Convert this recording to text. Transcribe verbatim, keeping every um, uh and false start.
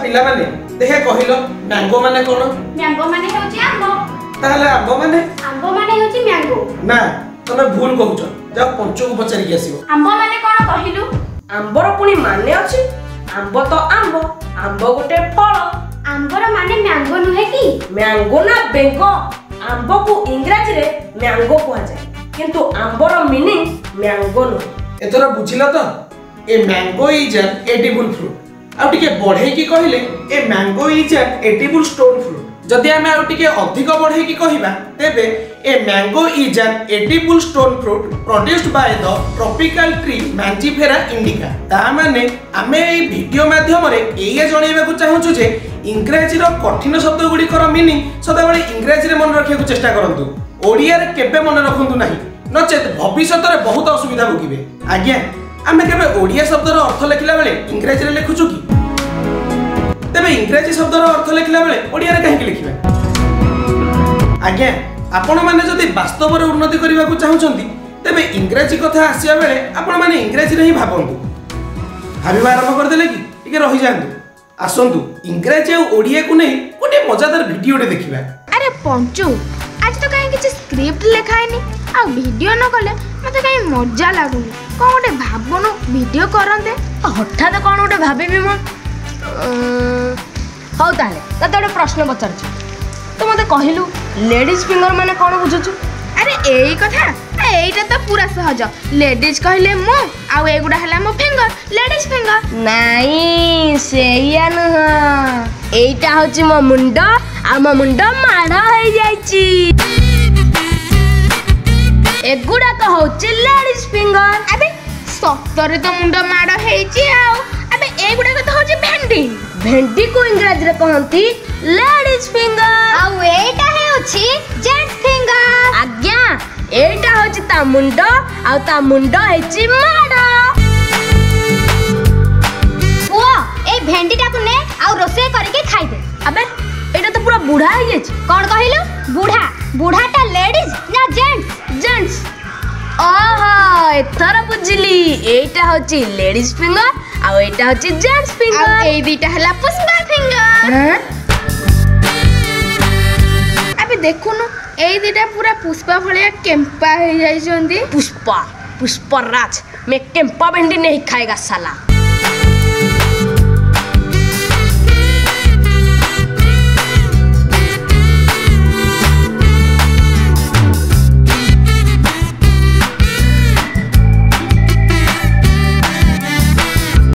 पिला माने देखा कहिलो मैंगो माने कोन? मैंगो माने होची आंबो। ताहले आंबो माने? आंबो माने होची मैंगो। ना तमे भूल कहउछ। जा पंचो को पचारि के आसीबो। आंबो माने कोन कहिलु? आंबर पुनी माने अछि। आंबो तो आंबो, आंबो गोटे फल। आंबर माने मैंगो नुहे की? मैंगो ना बेंगो। आंबो को इंग्रजी रे मैंगो कहा जाय, किंतु आंबर मीनिंग मैंगो नु। एतरा बुझिला तो? A mango is an edible fruit. आ टिके बढ़े की कहिले a mango is an edible stone fruit. जदि आमे आ टिके अधिक बढ़े की कहिबा तेबे a mango is an edible stone fruit produced by the tropical tree Mangifera indica. ता माने आमे ए वीडियो माध्यम रे एया जणैबा को चाहूछु जे इंग्रजी रो कठिन शब्द गुडी कर मीनिंग सदा बेले इंग्रजी रे मन रखिया को चेष्टा करंतु। ओडिया रे केबे मन रखंतु नाही, नचेत भविष्यत रे बहुत असुविधा भोगिबे। आज्ञा आमे केबे ओडिया शब्द रो अर्थ लिखला बेले इंग्रजी रे लिखुछु की? तेबे इंग्रजी शब्द रो अर्थ लिखला बेले ओडिया रे काहे लिखिबे? आज्ञा आपण माने जदि वास्तव रे उन्नति करिबा को चाहुचंती तेबे इंग्रजी कथा आसिया बेले आपण माने इंग्रजी रे ही भाबंतु। भाबिबा आरंभ कर देले की टिके रहि जांतु। आसंतु इंग्रजी आ ओडिया को नै गोटे मजादार वीडियो रे देखिबा। अरे पंचू आज तो कहीं किसी स्क्रिप्ट लिखा है आ वीडियो न कले मते कहीं मजा लागुनी। कौन गोटे भाबनु वीडियो करंते हठात कौन गोटे भाबिबी म हौ ताले तते गोटे प्रश्न पचारछु। तो मते कहिलु लेडीज फिंगर माने कोन बुझछु? अरे एई कथा एईटा तो पूरा सहज। लेडीज कहले मो आ एगुडा हला मो फिंगर लेडीज फिंगर। नाई सेया न एईटा होची मो मुंड आ मो मुंड माडा होई जाईची। एगुडा तो होची लेडीज फिंगर। अबे सत्तरे तो मुंड माडा हेची आ अबे एगुडा तो होची भेंडी। भेंडी को इंग्रजी रे कहंती लेडीज फिंगर। आ एटा हेउची जेंट्स फिंगर। आज्ञा एटा होची ता मुंड आ ता मुंड हेची माडा। पुआ ए भेंडीटा को ने आ रोसे करके खाइ दे। अबे एटा तो पूरा बूढ़ा हो गेछ। कोन कहिलु? बूढ़ा बूढ़ाटा लेडीज ना जेंट्स? जेंट्स। ओहो एथर बुझिली एटा होची लेडीज फिंगर आ एटा होची जेंट्स फिंगर। आ ए दीटा हला पुष्पा फिंगर। हां अबे देखुनु ए दीटा पूरा पुष्पा भलिया केम्पा हो जाई जंदी। पुष्पा पुष्पराज मैं केम्पा भेंडी नहीं खाएगा साला।